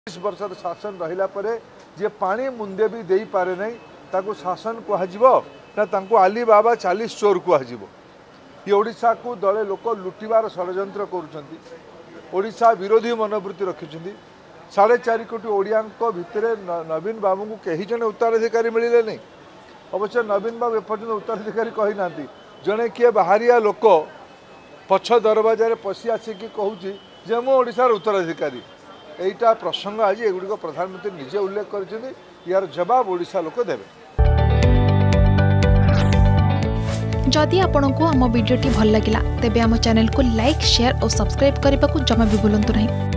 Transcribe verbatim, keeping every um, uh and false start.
बीस वर्षर शासन रहिला परे जे पानी मुंदे भी दे पारे नहीं ताकू शासन कहुब ना तांको आली बाबा चालीस चोर कहुब। ये ओडिशा को दले लोक लुटिबार षड्यंत्र करुछंती। ओडिशा विरोधी मनोवृत्ति रखिछंती। साढ़े चार कोटी ओडिया भितर नवीन बाबू को कहीं जने उत्तराधिकारी मिले नहीं। अवश्य नवीन बाबू एपर्तंत उत्तराधिकारी कही ना जड़े किए बाहरिया लोक पछ दरवाजा पशि आसिक कहूँ जे मु ओडिशार उत्तराधिकारी। एटा प्रसंग आज एगुड़िक प्रधानमंत्री निजे उल्लेख कर यार जवाब ओडिशा लोक देवे। जदि आपंक आम भिडी भल लगा तेब आम चैनल को लाइक शेयर और सब्सक्राइब करने को जमा भी भूलु नहीं।